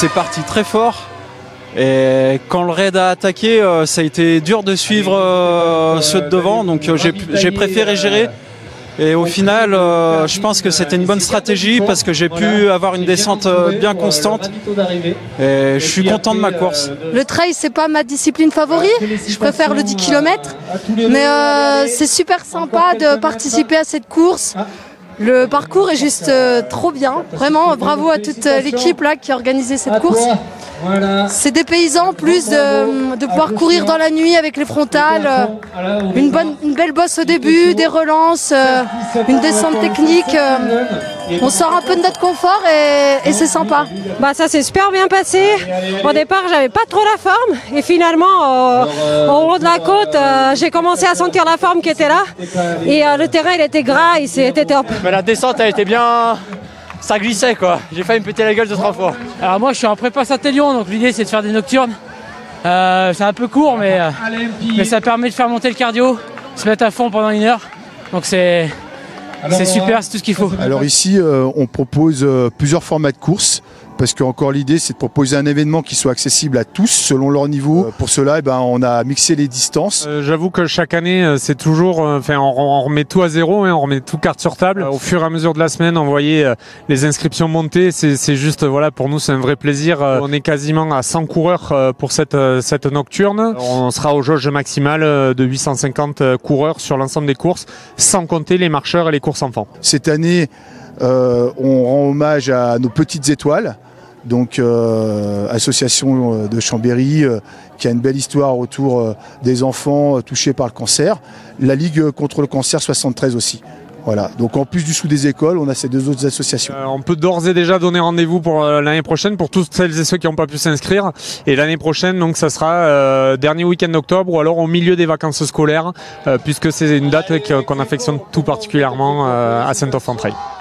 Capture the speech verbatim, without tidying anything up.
c'est parti très fort. Et quand le raid a attaqué, euh, ça a été dur de suivre euh, ceux de devant, donc euh, j'ai préféré gérer. Et au final, euh, je pense que c'était une bonne stratégie parce que j'ai pu avoir une descente euh, bien constante. Et je suis content de ma course. Le trail, c'est pas ma discipline favorite. Je préfère le dix kilomètres. Mais euh, c'est super sympa de participer à cette course. Le parcours est juste euh, trop bien. Vraiment, bravo à toute l'équipe là qui a organisé cette course. C'est des paysans, plus de, de pouvoir courir dans la nuit avec les frontales, une, bonne, une belle bosse au début, des relances, une descente technique. On sort un peu de notre confort et, et c'est sympa. Bah ça s'est super bien passé. Au départ, j'avais pas trop la forme et finalement, euh, au haut de la côte, euh, j'ai commencé à sentir la forme qui était là et euh, le terrain il était gras, il était top. Mais la descente elle était bien. Ça glissait quoi, j'ai failli me péter la gueule deux trois fois. Alors moi je suis en prépa Saint-Élion, donc l'idée c'est de faire des nocturnes. Euh, c'est un peu court mais, euh, mais ça permet de faire monter le cardio, se mettre à fond pendant une heure. Donc c'est super, c'est tout ce qu'il faut. Alors ici euh, on propose euh, plusieurs formats de course. Parce que encore l'idée c'est de proposer un événement qui soit accessible à tous selon leur niveau. Pour cela, eh ben, on a mixé les distances. Euh, J'avoue que chaque année c'est toujours, enfin, euh, on, on remet tout à zéro, hein, on remet tout carte sur table. Euh, au fur et à mesure de la semaine, on voyait euh, les inscriptions monter. C'est juste, voilà, pour nous c'est un vrai plaisir. Euh, on est quasiment à cent coureurs euh, pour cette euh, cette nocturne. On sera aux jauges maximales euh, de huit cent cinquante euh, coureurs sur l'ensemble des courses, sans compter les marcheurs et les courses enfants. Cette année, euh, on rend hommage à nos petites étoiles. Donc euh, association de Chambéry euh, qui a une belle histoire autour euh, des enfants euh, touchés par le cancer. La Ligue contre le cancer soixante-treize aussi. Voilà. Donc en plus du Sous des écoles, on a ces deux autres associations. Euh, on peut d'ores et déjà donner rendez-vous pour euh, l'année prochaine pour toutes celles et ceux qui n'ont pas pu s'inscrire. Et l'année prochaine, donc ça sera euh, dernier week-end d'octobre ou alors au milieu des vacances scolaires, euh, puisque c'est une date qu'on affectionne tout particulièrement euh, à Saint-Off-en-Trail.